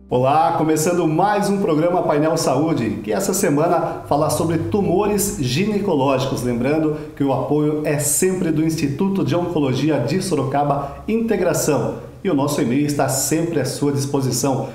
Olá, começando mais um programa Painel Saúde, que essa semana fala sobre tumores ginecológicos. Lembrando que o apoio é sempre do Instituto de Oncologia de Sorocaba Integração. E o nosso e-mail está sempre à sua disposição,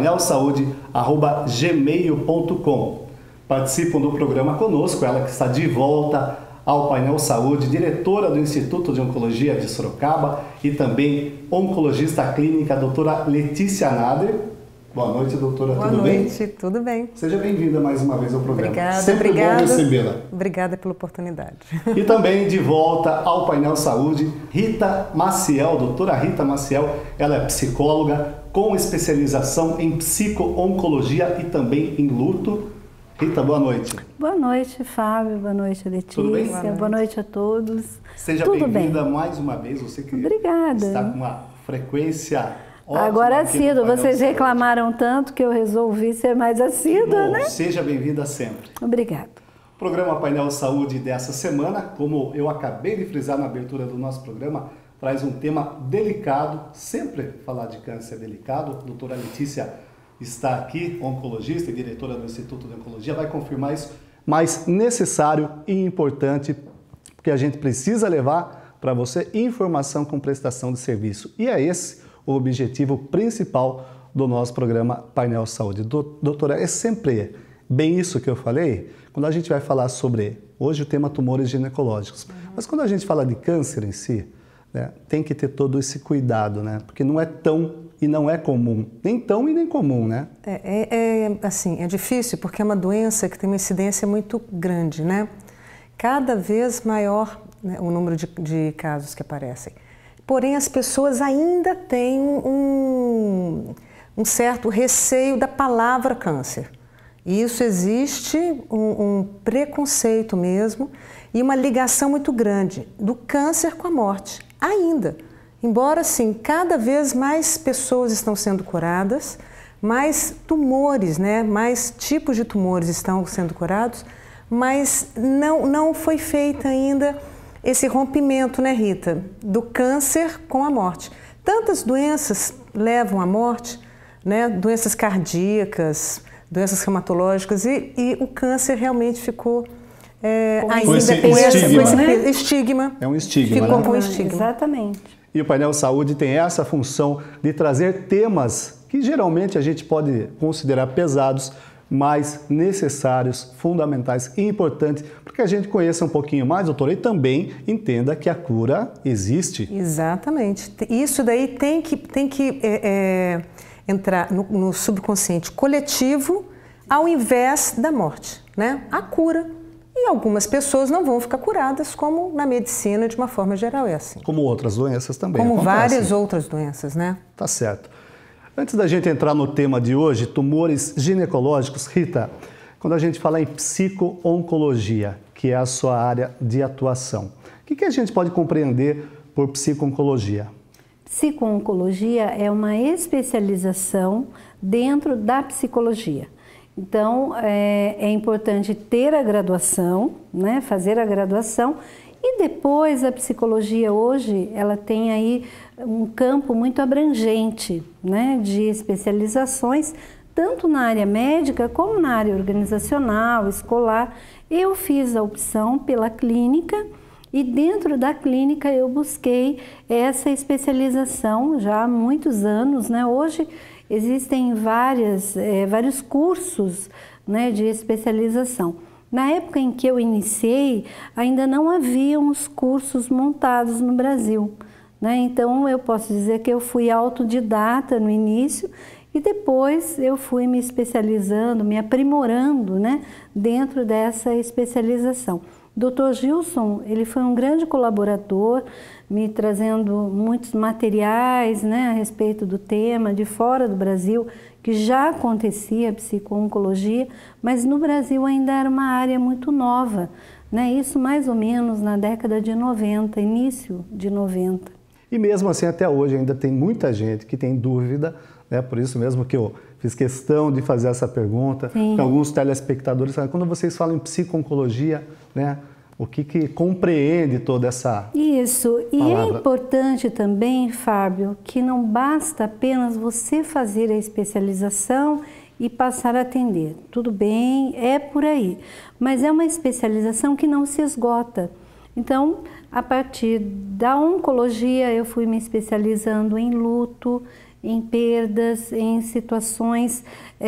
painelsaude@gmail.com. Participam do programa conosco, ela que está de volta ao Painel Saúde, diretora do Instituto de Oncologia de Sorocaba e também oncologista clínica, a doutora Letícia Nader. Boa noite, doutora. Tudo bem? Boa noite, tudo bem. Seja bem-vinda mais uma vez ao programa. Obrigada, Sempre obrigada. bom recebê-la. Obrigada pela oportunidade. E também de volta ao Painel Saúde, Rita Maciel, doutora Rita Maciel. Ela é psicóloga com especialização em psico-oncologia e também em luto. Rita, boa noite. Boa noite, Fábio. Boa noite, Letícia. Tudo bem? Boa noite a todos. Seja bem-vinda mais uma vez. Você que Obrigada. está com uma frequência ótima. Agora aqui no assíduo. Painel Vocês Saúde. reclamaram tanto que eu resolvi ser mais assídua, Bom, né? seja bem-vinda sempre. Obrigada. O programa Painel Saúde dessa semana, como eu acabei de frisar na abertura do nosso programa, traz um tema delicado. Sempre falar de câncer é delicado. A doutora Letícia está aqui, oncologista e diretora do Instituto de Oncologia, vai confirmar isso, mas necessário e importante, porque a gente precisa levar para você informação com prestação de serviço. E é esse o objetivo principal do nosso programa Painel Saúde. Doutora, é sempre bem isso que eu falei? Quando a gente vai falar sobre, hoje o tema tumores ginecológicos, mas quando a gente fala de câncer em si, né, tem que ter todo esse cuidado, né? Porque não é tão e não é comum, nem tão e nem comum, né? Assim, é difícil porque é uma doença que tem uma incidência muito grande, né? Cada vez maior, né, o número de casos que aparecem. Porém, as pessoas ainda têm um certo receio da palavra câncer. E isso existe um preconceito mesmo e uma ligação muito grande do câncer com a morte, ainda. Embora, sim, cada vez mais pessoas estão sendo curadas, mais tumores, né, mais tipos de tumores estão sendo curados, mas não foi feito ainda esse rompimento, né, Rita, do câncer com a morte. Tantas doenças levam à morte, né, doenças cardíacas, doenças reumatológicas, e o câncer realmente ficou ainda com esse estigma. É um estigma, ficou né? com estigma. Exatamente. E o Painel Saúde tem essa função de trazer temas que geralmente a gente pode considerar pesados, mas necessários, fundamentais e importantes, para que a gente conheça um pouquinho mais, doutora, e também entenda que a cura existe. Exatamente. Isso daí tem que entrar no subconsciente coletivo ao invés da morte, né? A cura. E algumas pessoas não vão ficar curadas, como na medicina, de uma forma geral, é assim. Como outras doenças também Como acontecem. várias outras doenças, né? Tá certo. Antes da gente entrar no tema de hoje, tumores ginecológicos, Rita, quando a gente fala em psico-oncologia, que é a sua área de atuação, o que a gente pode compreender por psico-oncologia? Psico-oncologia é uma especialização dentro da psicologia. Então, é importante ter a graduação, né, fazer a graduação, e depois a psicologia hoje, ela tem aí um campo muito abrangente, né, de especializações, tanto na área médica como na área organizacional, escolar. Eu fiz a opção pela clínica e dentro da clínica eu busquei essa especialização já há muitos anos, né? Hoje existem vários cursos, né, de especialização. Na época em que eu iniciei, ainda não haviam os cursos montados no Brasil, né? Então eu posso dizer que eu fui autodidata no início e depois eu fui me especializando, me aprimorando, né, dentro dessa especialização. Dr. Gilson, ele foi um grande colaborador, me trazendo muitos materiais, né, a respeito do tema de fora do Brasil, que já acontecia a psico-oncologia, mas no Brasil ainda era uma área muito nova, né, isso mais ou menos na década de 90, início de 90. E mesmo assim, até hoje, ainda tem muita gente que tem dúvida, né, por isso mesmo que eu fiz questão de fazer essa pergunta, para alguns telespectadores, quando vocês falam em psico-oncologia, né, O que compreende toda essa Isso, e palavra? É importante também, Fábio, que não basta apenas você fazer a especialização e passar a atender. Tudo bem, é por aí, mas é uma especialização que não se esgota. Então, a partir da oncologia, eu fui me especializando em luto, em perdas, em situações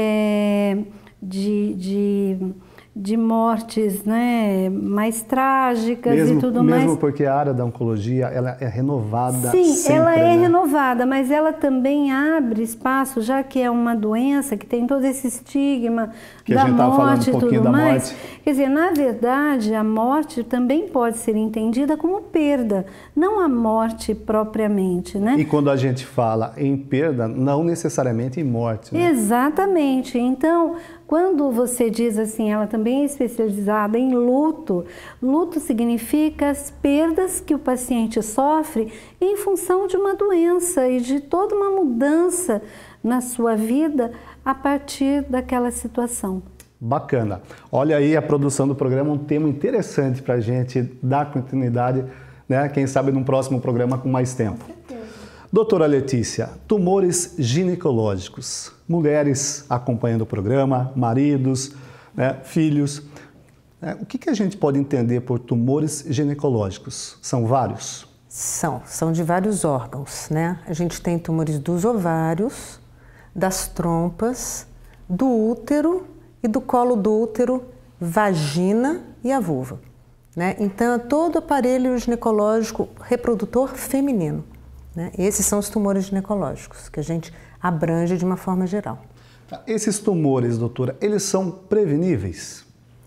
de mortes, né, mais trágicas e tudo mais. Mesmo porque a área da oncologia ela é renovada. Sim, sempre, ela é né? renovada, mas ela também abre espaço, já que é uma doença que tem todo esse estigma Que da a gente estava falando morte um e pouquinho tudo da mais. morte. Quer dizer, na verdade, a morte também pode ser entendida como perda, não a morte propriamente, né? E quando a gente fala em perda, não necessariamente em morte, né? Exatamente. Então, quando você diz assim, ela também é especializada em luto, luto significa as perdas que o paciente sofre em função de uma doença e de toda uma mudança na sua vida a partir daquela situação. Bacana. Olha aí a produção do programa, um tema interessante para a gente dar continuidade, né? Quem sabe num próximo programa com mais tempo. Doutora Letícia, tumores ginecológicos. Mulheres acompanhando o programa, maridos, né, filhos. O que a gente pode entender por tumores ginecológicos? São vários? São de vários órgãos, né? A gente tem tumores dos ovários, das trompas, do útero e do colo do útero, vagina e a vulva, né? Então, é todo o aparelho ginecológico reprodutor feminino, né? Esses são os tumores ginecológicos que a gente abrange de uma forma geral. Esses tumores, doutora, eles são preveníveis?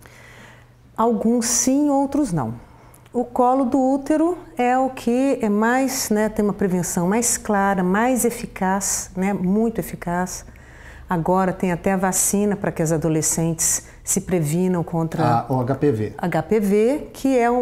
Alguns sim, outros não. O colo do útero é o que é mais, né, tem uma prevenção mais clara, mais eficaz, né, muito eficaz. Agora tem até a vacina para que as adolescentes se previnam contra o HPV. HPV, que é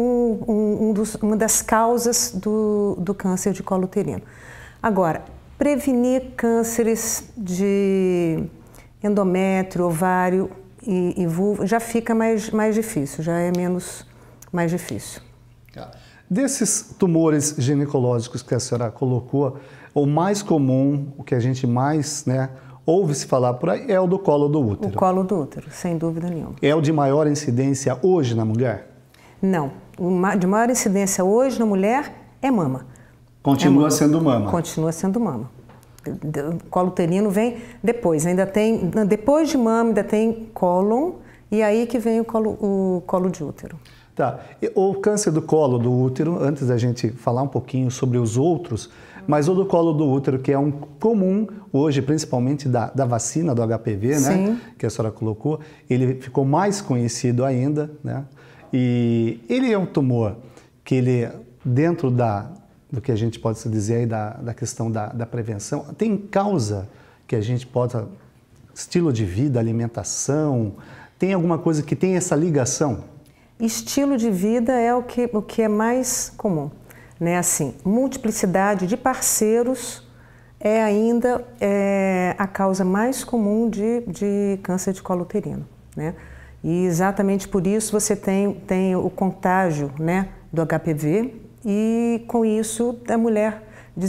uma das causas do câncer de colo uterino. Agora, prevenir cânceres de endométrio, ovário e vulva já fica mais difícil, já é mais difícil. Desses tumores ginecológicos que a senhora colocou, o mais comum, o que a gente mais, né, ouve-se falar por aí, é o do colo do útero. O colo do útero, sem dúvida nenhuma. É o de maior incidência hoje na mulher? Não. O de maior incidência hoje na mulher é mama. Continua sendo mama? Continua sendo mama. O colo uterino vem depois. Depois de mama ainda tem cólon e aí que vem o colo de útero. Tá. O câncer do colo do útero, antes da gente falar um pouquinho sobre os outros, mas o do colo do útero, que é um comum hoje, principalmente da vacina do HPV, né, que a senhora colocou, ele ficou mais conhecido ainda, né? E ele é um tumor que ele, dentro do que a gente pode se dizer aí da questão da prevenção, tem causa que a gente possa, estilo de vida, alimentação, tem alguma coisa que tem essa ligação? Estilo de vida é o que é mais comum, né? Assim, multiplicidade de parceiros é ainda a causa mais comum de câncer de colo uterino, né? E exatamente por isso você tem o contágio, né, do HPV e com isso a mulher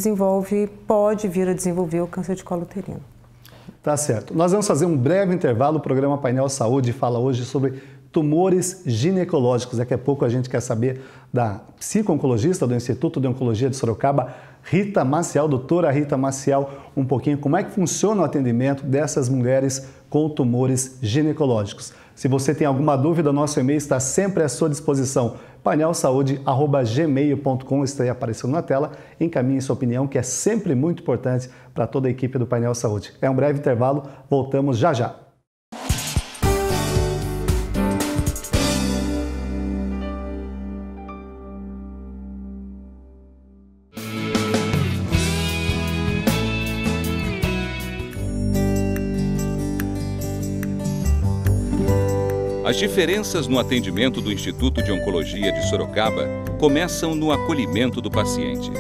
pode vir a desenvolver o câncer de colo uterino. Tá certo. Nós vamos fazer um breve intervalo. O programa Painel Saúde fala hoje sobre tumores ginecológicos. Daqui a pouco a gente quer saber da psico-oncologista do Instituto de Oncologia de Sorocaba, Rita Maciel, doutora Rita Maciel, um pouquinho como é que funciona o atendimento dessas mulheres com tumores ginecológicos. Se você tem alguma dúvida, nosso e-mail está sempre à sua disposição, painelsaude@gmail.com, está aí aparecendo na tela. Encaminhe sua opinião, que é sempre muito importante para toda a equipe do Painel Saúde. É um breve intervalo, voltamos já já. As diferenças no atendimento do Instituto de Oncologia de Sorocaba começam no acolhimento do paciente.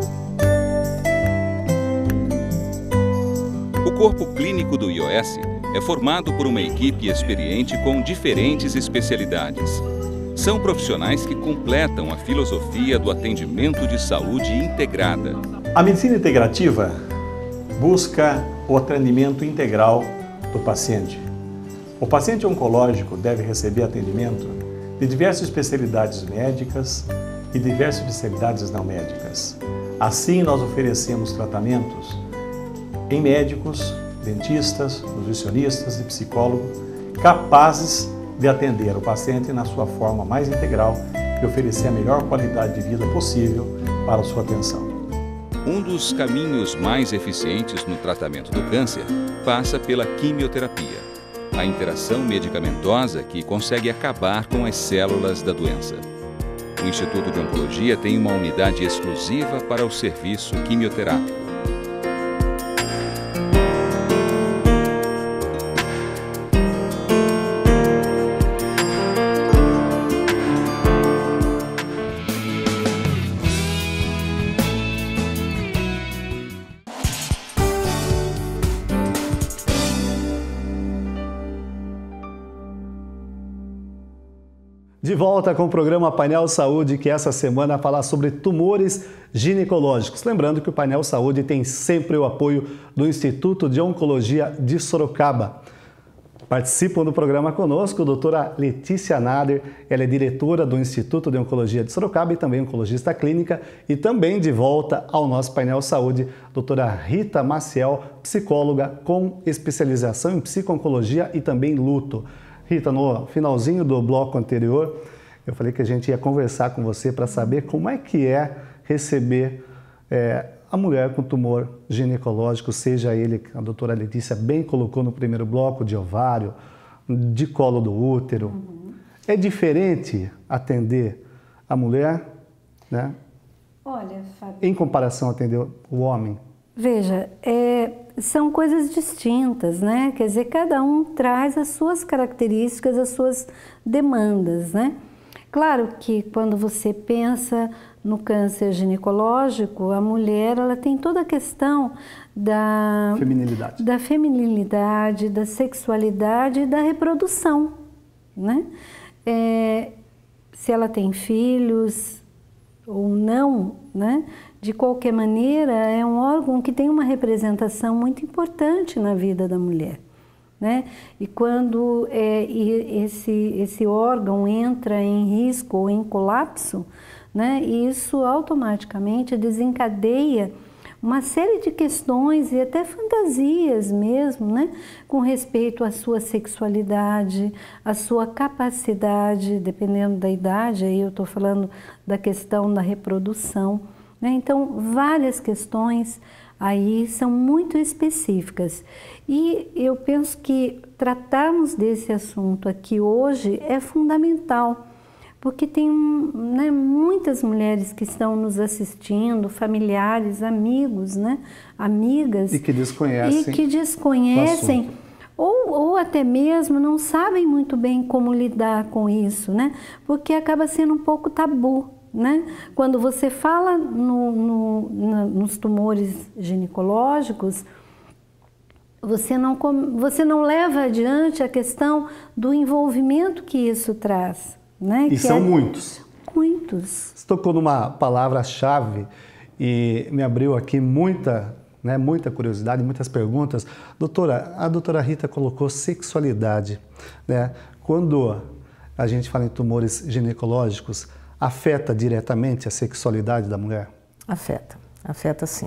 O corpo clínico do IOS é formado por uma equipe experiente com diferentes especialidades. São profissionais que completam a filosofia do atendimento de saúde integrada. A medicina integrativa busca o atendimento integral do paciente. O paciente oncológico deve receber atendimento de diversas especialidades médicas e diversas especialidades não médicas. Assim, nós oferecemos tratamentos em médicos, dentistas, nutricionistas e psicólogos capazes de atender o paciente na sua forma mais integral e oferecer a melhor qualidade de vida possível para a sua atenção. Um dos caminhos mais eficientes no tratamento do câncer passa pela quimioterapia, a interação medicamentosa que consegue acabar com as células da doença. O Instituto de Oncologia tem uma unidade exclusiva para o serviço quimioterápico. De volta com o programa Painel Saúde, que essa semana fala sobre tumores ginecológicos. Lembrando que o Painel Saúde tem sempre o apoio do Instituto de Oncologia de Sorocaba. Participam do programa conosco a doutora Letícia Nader, ela é diretora do Instituto de Oncologia de Sorocaba e também oncologista clínica. E também de volta ao nosso Painel Saúde, doutora Rita Maciel, psicóloga com especialização em psico-oncologia e também luto. Rita, no finalzinho do bloco anterior, eu falei que a gente ia conversar com você para saber como é que é receber a mulher com tumor ginecológico, seja ele, a doutora Letícia bem colocou no primeiro bloco, de ovário, de colo do útero. É diferente atender a mulher, né? Olha, Fábio, em comparação a atender o homem? Veja, são coisas distintas, né? Quer dizer, cada um traz as suas características, as suas demandas, né? Claro que quando você pensa no câncer ginecológico, a mulher ela tem toda a questão da feminilidade, da sexualidade e da reprodução, né? Se ela tem filhos ou não, né? De qualquer maneira, é um órgão que tem uma representação muito importante na vida da mulher, né? E quando esse órgão entra em risco ou em colapso, né? Isso automaticamente desencadeia uma série de questões e até fantasias mesmo, né? Com respeito à sua sexualidade, à sua capacidade, dependendo da idade, aí eu estou falando da questão da reprodução. Então, várias questões aí são muito específicas. E eu penso que tratarmos desse assunto aqui hoje é fundamental, porque tem muitas mulheres que estão nos assistindo, familiares, amigos, né? Amigas. E que desconhecem. Ou até mesmo não sabem muito bem como lidar com isso, né? Porque acaba sendo um pouco tabu. Né? Quando você fala nos tumores ginecológicos, você não leva adiante a questão do envolvimento que isso traz. Né? E são muitos. Muitos. Você tocou numa palavra-chave e me abriu aqui muita curiosidade, muitas perguntas. Doutora, a doutora Rita colocou sexualidade, né? Quando a gente fala em tumores ginecológicos, afeta diretamente a sexualidade da mulher? Afeta sim.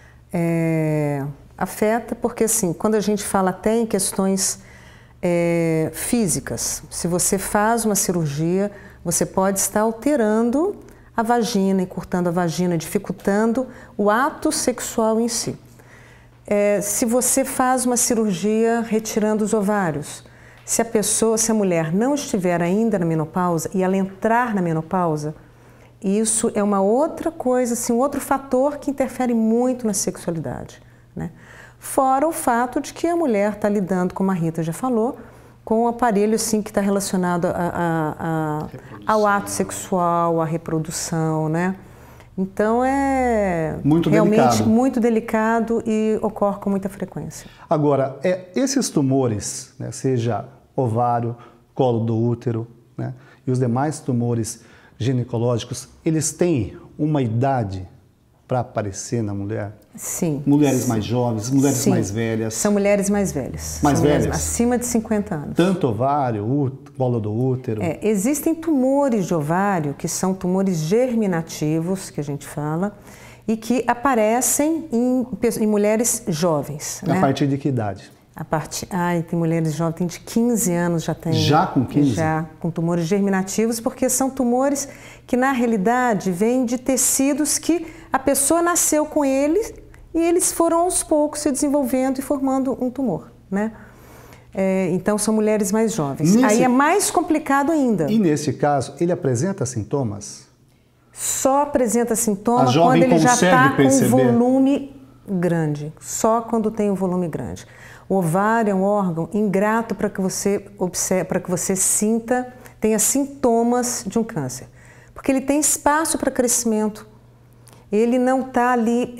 Afeta porque, assim, quando a gente fala até em questões físicas, se você faz uma cirurgia, você pode estar alterando a vagina, encurtando a vagina, dificultando o ato sexual em si. Se você faz uma cirurgia retirando os ovários, se a mulher não estiver ainda na menopausa e ela entrar na menopausa, isso é uma outra coisa, assim, um outro fator que interfere muito na sexualidade, né? Fora o fato de que a mulher está lidando, como a Rita já falou, com um aparelho assim, que está relacionado ao ato sexual, à reprodução, né? Então é muito realmente delicado. muito delicado e ocorre com muita frequência. Agora, esses tumores, né, seja ovário, colo do útero, né, e os demais tumores ginecológicos, eles têm uma idade para aparecer na mulher? Sim. Mulheres mais jovens, mulheres Sim. mais velhas? São mulheres mais velhas. Mais São mulheres velhas? acima de 50 anos. Tanto ovário, colo do útero? Existem tumores de ovário que são tumores germinativos, que a gente fala, e que aparecem em mulheres jovens. A né? partir de que idade? Tem mulheres jovens, tem de 15 anos já tem. Já com 15? Já, com tumores germinativos, porque são tumores que na realidade vêm de tecidos que a pessoa nasceu com eles e eles foram aos poucos se desenvolvendo e formando um tumor, né? Então são mulheres mais jovens. Aí é mais complicado ainda. E nesse caso, ele apresenta sintomas? Só apresenta sintomas A quando jovem ele já está com perceber. volume grande. Só quando tem um volume grande. O ovário é um órgão ingrato para que você observe, para que você tenha sintomas de um câncer. Porque ele tem espaço para crescimento. Ele não está ali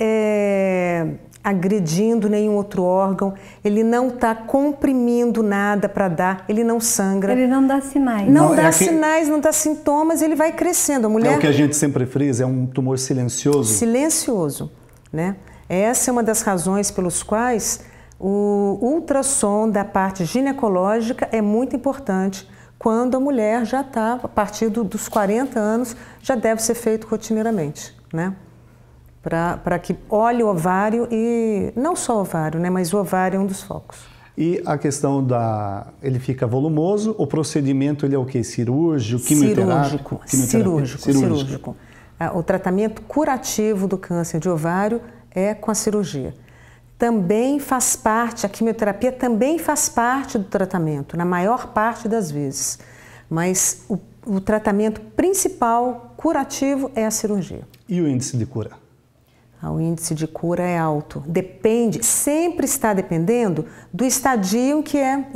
agredindo nenhum outro órgão, ele não está comprimindo nada para dar, ele não sangra. Ele não dá sinais. Não dá sinais, não dá sintomas, ele vai crescendo. A mulher... É o que a gente sempre frisa, é um tumor silencioso. Silencioso, né? Essa é uma das razões pelos quais o ultrassom da parte ginecológica é muito importante quando a mulher já está, a partir dos 40 anos, já deve ser feito rotineiramente, né? Para que olhe o ovário e não só o ovário, né? Mas o ovário é um dos focos. E a questão ele fica volumoso, o procedimento ele é o quê? Cirúrgico, quimioterápico? Cirúrgico. O tratamento curativo do câncer de ovário é com a cirurgia. Também faz parte, a quimioterapia também faz parte do tratamento, na maior parte das vezes. Mas o tratamento principal, curativo, é a cirurgia. E o índice de cura? O índice de cura é alto. Depende, sempre está dependendo do estadio em que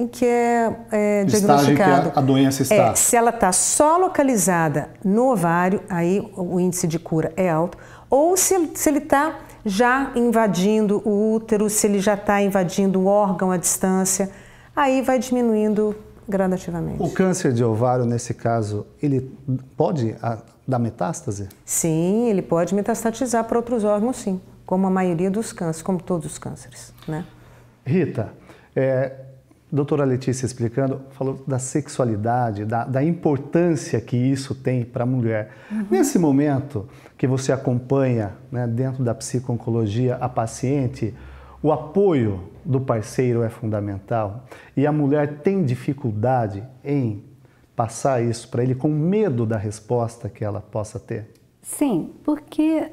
é diagnosticado. Estágio que a doença está. Se ela está só localizada no ovário, aí o índice de cura é alto. Ou se ele está já invadindo o útero, se ele já está invadindo o órgão à distância, aí vai diminuindo gradativamente. O câncer de ovário, nesse caso, ele pode dar metástase? Sim, ele pode metastatizar para outros órgãos, sim, como a maioria dos cânceres, como todos os cânceres, né? Rita, doutora Letícia explicando, falou da sexualidade, da importância que isso tem para a mulher. Uhum. Nesse momento que você acompanha, né, dentro da psico-oncologia a paciente, o apoio do parceiro é fundamental e a mulher tem dificuldade em passar isso para ele com medo da resposta que ela possa ter? Sim, porque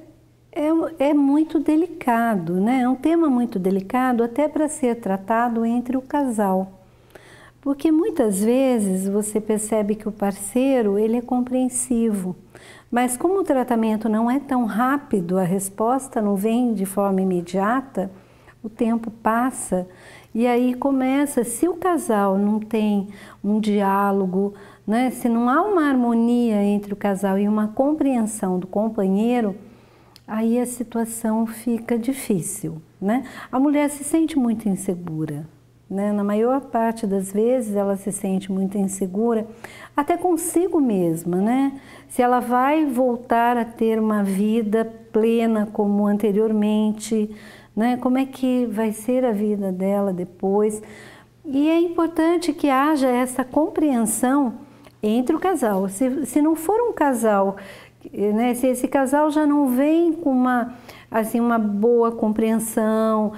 é muito delicado, né? É um tema muito delicado até para ser tratado entre o casal. Porque muitas vezes você percebe que o parceiro ele é compreensivo, mas como o tratamento não é tão rápido, a resposta não vem de forma imediata, o tempo passa e aí começa, se o casal não tem um diálogo, né, se não há uma harmonia entre o casal e uma compreensão do companheiro, aí a situação fica difícil, né? A mulher se sente muito insegura, né? Na maior parte das vezes ela se sente muito insegura, até consigo mesma, né? Se ela vai voltar a ter uma vida plena como anteriormente, né? Como é que vai ser a vida dela depois? E é importante que haja essa compreensão entre o casal. Se não for um casal, né, se esse casal já não vem com uma boa compreensão,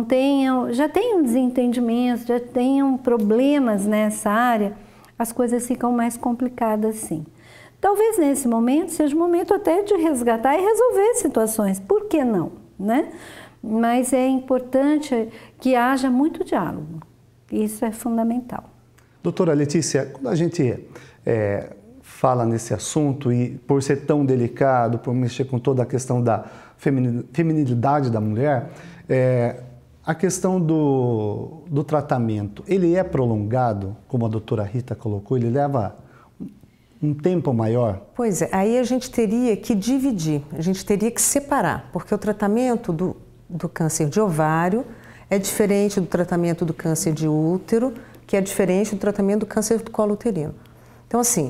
já tenham desentendimentos, já tenham problemas nessa área, as coisas ficam mais complicadas sim. Talvez nesse momento seja o momento até de resgatar e resolver situações, por que não, né? Mas é importante que haja muito diálogo, isso é fundamental. Doutora Letícia, quando a gente fala nesse assunto e por ser tão delicado, por mexer com toda a questão da feminilidade da mulher, a questão do tratamento, ele é prolongado, como a doutora Rita colocou, ele leva um tempo maior? Pois é, aí a gente teria que dividir, a gente teria que separar, porque o tratamento do câncer de ovário é diferente do tratamento do câncer de útero, que é diferente do tratamento do câncer do colo uterino. Então, assim,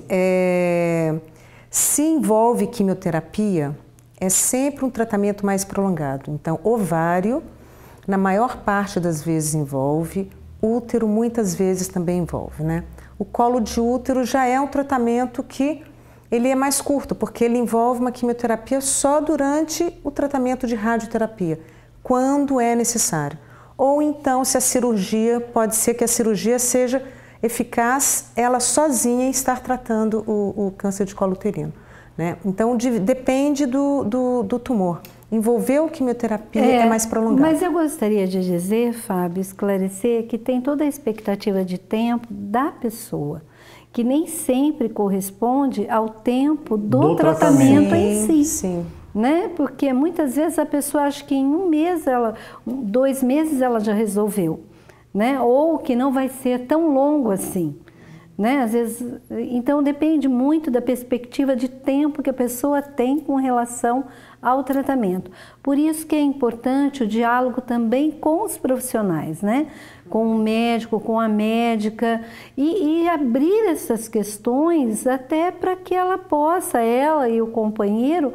se envolve quimioterapia, é sempre um tratamento mais prolongado. Então, ovário, na maior parte das vezes envolve, útero muitas vezes também envolve, né? O colo de útero já é um tratamento que ele é mais curto, porque ele envolve uma quimioterapia só durante o tratamento de radioterapia, quando é necessário. Ou então, se a cirurgia, pode ser que a cirurgia seja eficaz, ela sozinha estar tratando o câncer de colo uterino, né? Então, depende do tumor. Envolveu quimioterapia é mais prolongado. Mas eu gostaria de dizer, Fábio, esclarecer que tem toda a expectativa de tempo da pessoa, que nem sempre corresponde ao tempo do tratamento em si. Sim. Né? Porque muitas vezes a pessoa acha que em 1 mês, 2 meses ela já resolveu, né? Ou que não vai ser tão longo assim. Né? Às vezes, então depende muito da perspectiva de tempo que a pessoa tem com relação ao tratamento. Por isso que é importante o diálogo também com os profissionais, né? Com o médico, com a médica, e abrir essas questões até para que ela e o companheiro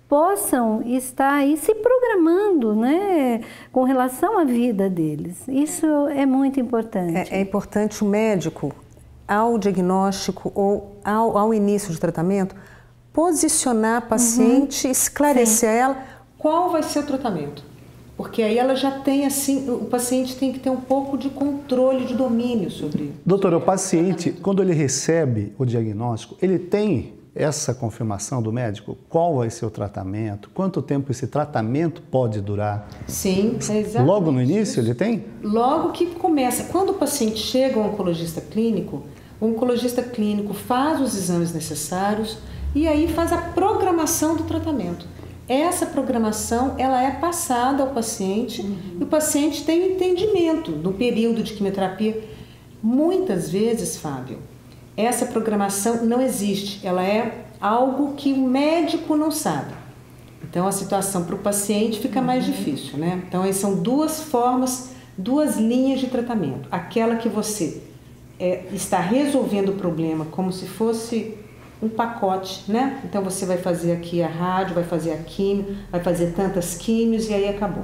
possam estar aí se programando, né, com relação à vida deles. Isso é muito importante. É importante o médico, ao diagnóstico ou ao início do tratamento, posicionar a paciente, esclarecer a ela qual vai ser o tratamento. Porque aí ela já tem, assim, o paciente tem que ter um pouco de controle, de domínio sobre isso. Doutora, o paciente, quando ele recebe o diagnóstico, ele tem essa confirmação do médico? Qual vai ser o tratamento? Quanto tempo esse tratamento pode durar? Sim, exatamente. Logo no início ele tem? Logo que começa. Quando o paciente chega ao oncologista clínico, o oncologista clínico faz os exames necessários e aí faz a programação do tratamento. Essa programação, ela é passada ao paciente e o paciente tem um entendimento do período de quimioterapia. Muitas vezes, Fábio, essa programação não existe, ela é algo que o médico não sabe. Então, a situação para o paciente fica mais difícil, né? Então, aí são 2 formas, 2 linhas de tratamento. Aquela que você está resolvendo o problema como se fosse um pacote, né? Então, você vai fazer aqui a rádio, vai fazer a químio, vai fazer tantas químios e aí acabou.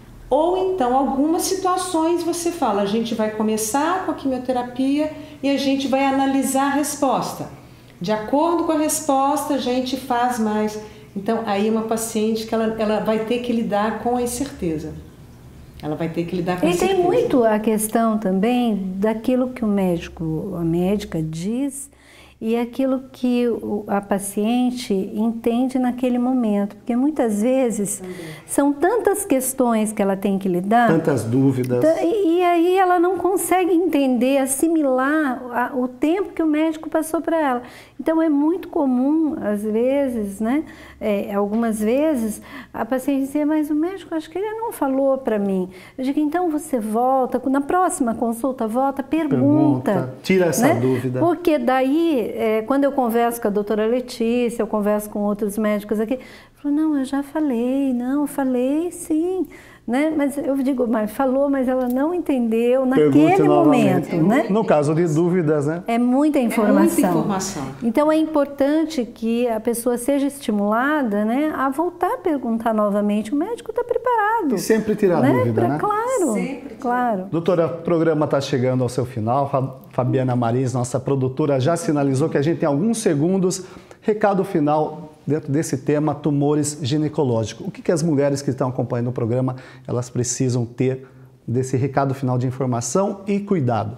Ou então, algumas situações você fala, a gente vai começar com a quimioterapia e a gente vai analisar a resposta. De acordo com a resposta, a gente faz mais. Então, aí uma paciente que ela vai ter que lidar com a incerteza. Ela vai ter que lidar com a incerteza. E tem muito a questão também daquilo que o médico, a médica diz e aquilo que a paciente entende naquele momento. Porque muitas vezes são tantas questões que ela tem que lidar. Tantas dúvidas. E aí ela não consegue entender, assimilar o tempo que o médico passou para ela. Então é muito comum, às vezes, né? Algumas vezes, a paciente dizer, mas o médico, acho que ele não falou para mim. Eu digo, então você volta, na próxima consulta, volta, pergunta. Tira essa né? dúvida. Porque daí, quando eu converso com a doutora Letícia, eu converso com outros médicos aqui, falou, não, eu já falei, não, eu falei sim. Né? Mas eu digo, mas falou, mas ela não entendeu naquele momento. Né? No caso de dúvidas, né? É muita informação. É muita informação. Então é importante que a pessoa seja estimulada, né, a voltar a perguntar novamente. O médico está preparado. E sempre tirar dúvida, né? Claro, Sempre. claro. Doutora, o programa está chegando ao seu final. Fabiana Marins, nossa produtora, já sinalizou que a gente tem alguns segundos. Recado final dentro desse tema, tumores ginecológicos. O que as mulheres que estão acompanhando o programa, elas precisam ter desse recado final de informação e cuidado?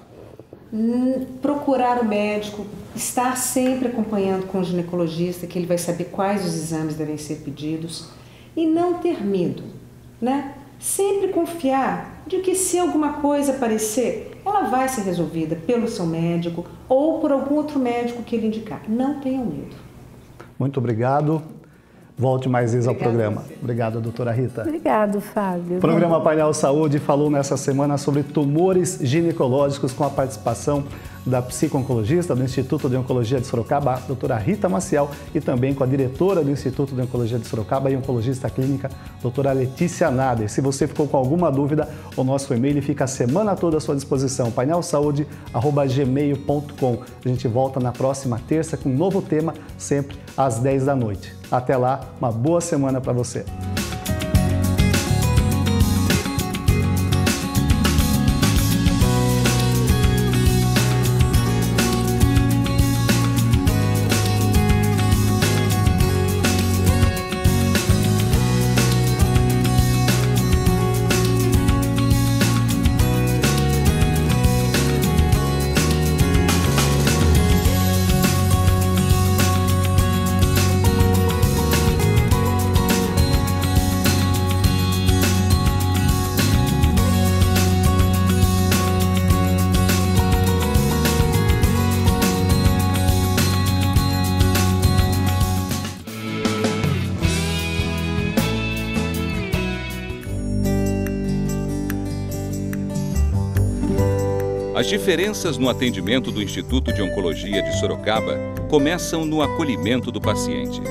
Procurar o médico, estar sempre acompanhando com o ginecologista, que ele vai saber quais os exames devem ser pedidos, e não ter medo, né? Sempre confiar de que se alguma coisa aparecer, ela vai ser resolvida pelo seu médico ou por algum outro médico que ele indicar. Não tenham medo. Muito obrigado. Volte mais vezes ao programa. Obrigado, doutora Rita. Obrigado, Fábio. O programa Painel Saúde falou nessa semana sobre tumores ginecológicos com a participação da psico-oncologista do Instituto de Oncologia de Sorocaba, a doutora Rita Maciel, e também com a diretora do Instituto de Oncologia de Sorocaba e oncologista clínica, doutora Letícia Nader. Se você ficou com alguma dúvida, o nosso e-mail fica a semana toda à sua disposição, painelsaude@gmail.com. A gente volta na próxima terça com um novo tema, sempre às 10 da noite. Até lá, uma boa semana para você. As diferenças no atendimento do Instituto de Oncologia de Sorocaba começam no acolhimento do paciente.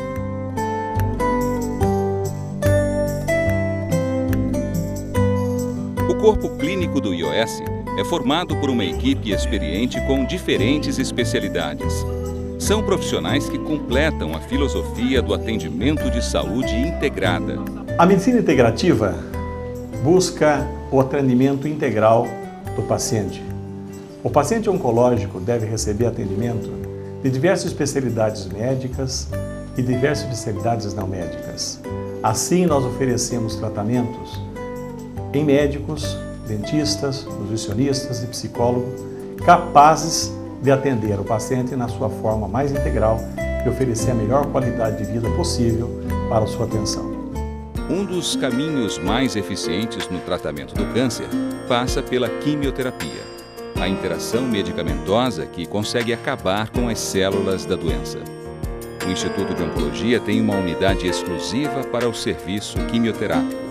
O corpo clínico do IOS é formado por uma equipe experiente com diferentes especialidades. São profissionais que completam a filosofia do atendimento de saúde integrada. A medicina integrativa busca o atendimento integral do paciente. O paciente oncológico deve receber atendimento de diversas especialidades médicas e diversas especialidades não médicas. Assim, nós oferecemos tratamentos em médicos, dentistas, nutricionistas e psicólogos capazes de atender o paciente na sua forma mais integral e oferecer a melhor qualidade de vida possível para a sua atenção. Um dos caminhos mais eficientes no tratamento do câncer passa pela quimioterapia, a interação medicamentosa que consegue acabar com as células da doença. O Instituto de Oncologia tem uma unidade exclusiva para o serviço quimioterápico.